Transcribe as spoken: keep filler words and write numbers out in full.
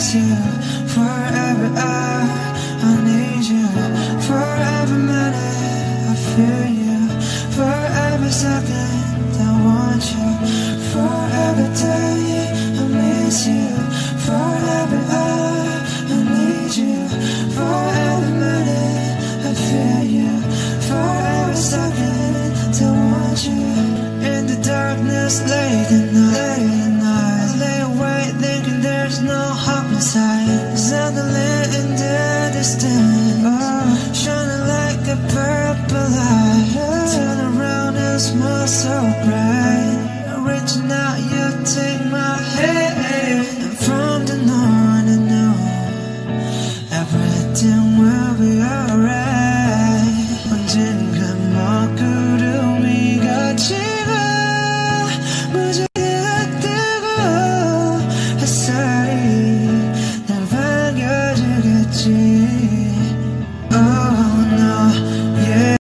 miss you. For every hour I need you. For every minute I feel you. For every second I want you. For every day I miss you. For every hour I need you. For every minute I feel you. For every second I want you. In the darkness late at night, I lay awake thinking there's no hope inside. Suddenly in the distance, oh, shining like a purple light. Turn around and smile so bright. Reaching out, you take my hand, and from the on I know everything will be alright. 언젠가 먹구름이가 지고 무지개 뜨고 햇살이